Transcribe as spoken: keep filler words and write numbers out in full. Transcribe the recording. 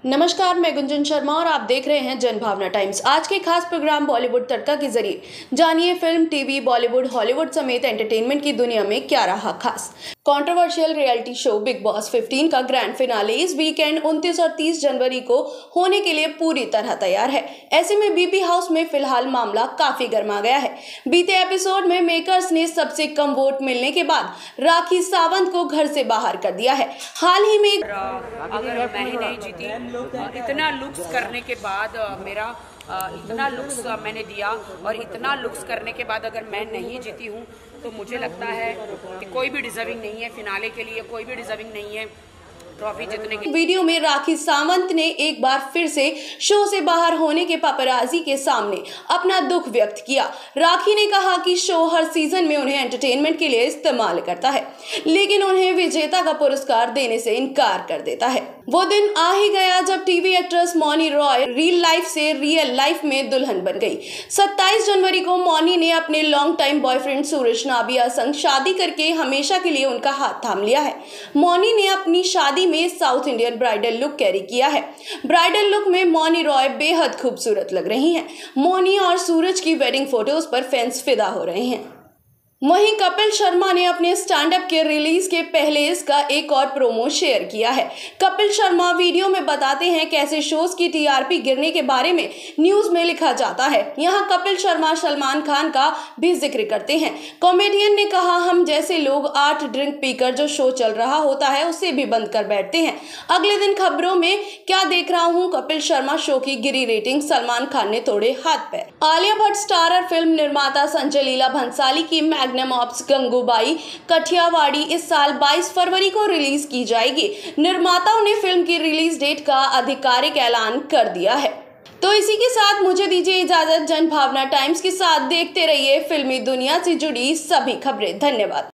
नमस्कार, मैं गुंजन शर्मा और आप देख रहे हैं जनभावना टाइम्स। आज के खास प्रोग्राम बॉलीवुड तड़का के जरिए जानिए फिल्म, टीवी, बॉलीवुड, हॉलीवुड समेत एंटरटेनमेंट की दुनिया में क्या रहा खास। Controversial reality show big boss पंद्रह का ग्रैंड फिनाले इस वीकेंड उनतीस और तीस जनवरी को होने के लिए पूरी तरह तैयार है। ऐसे में बीबी हाउस में फिलहाल मामला काफी गर्मा गया है। बीते एपिसोड में मेकर्स ने सबसे कम वोट मिलने के बाद राखी सावंत को घर से बाहर कर दिया है। हाल ही में अगर मैं ही नहीं जीती, इतना लुक्स करने के बाद मेरा इतना लुक्स मैंने दिया और इतना लुक्स करने के बाद अगर मैं नहीं जीती हूँ तो मुझे लगता है कि कोई भी डिजर्विंग नहीं है फिनाले के लिए, कोई भी डिजर्विंग नहीं है ट्रॉफी जीतने की। वीडियो में राखी सावंत ने एक बार फिर से शो से बाहर होने के पापराजी के सामने अपना दुख व्यक्त किया। राखी ने कहा कि शो हर सीजन में उन्हें एंटरटेनमेंट के लिए इस्तेमाल करता है, लेकिन उन्हें विजेता का पुरस्कार देने से इनकार कर देता है। वो दिन आ ही गया जब TV actress Mouni Roy real life से रियल लाइफ में दुल्हन बन गई। सत्ताईस जनवरी को मौनी ने अपने long time boyfriend Suraj Nambiar संग शादी करके हमेशा के लिए उनका हाथ थाम लिया है। मौनी ने अपनी शादी में south Indian bridal look carry किया है। ब्राइडल लुक में मौनी रॉय बेहद खूबसूरत लग रही हैं। मौनी और सूरज की वेडिंग फोटोज पर फैंस फिदा हो रहे हैं। वहीं कपिल शर्मा ने अपने स्टैंड अप के रिलीज के पहले इसका एक और प्रोमो शेयर किया है। कपिल शर्मा वीडियो में बताते हैं कैसे शोज की टीआरपी गिरने के बारे में न्यूज में लिखा जाता है। यहां कपिल शर्मा सलमान खान का भी जिक्र करते हैं। कॉमेडियन ने कहा, हम जैसे लोग आठ ड्रिंक पीकर जो शो चल रहा होता है उसे भी बंद कर बैठते हैं। अगले दिन खबरों में क्या देख रहा हूं, कपिल शर्मा शो की गिरी रेटिंग, सलमान खान ने तोड़े हाथ पैर। आलिया भट्ट स्टारर फिल्म निर्माता संजय लीला भंसाली की मैग्नम ऑप्स गंगूबाई कठियावाड़ी इस साल बाईस फरवरी को रिलीज की जाएगी। निर्माताओं ने फिल्म की रिलीज डेट का आधिकारिक ऐलान कर दिया है। तो इसी के साथ मुझे दीजिए इजाजत। जनभावना टाइम्स के साथ देखते रहिए फिल्मी दुनिया से जुड़ी सभी खबरें। धन्यवाद।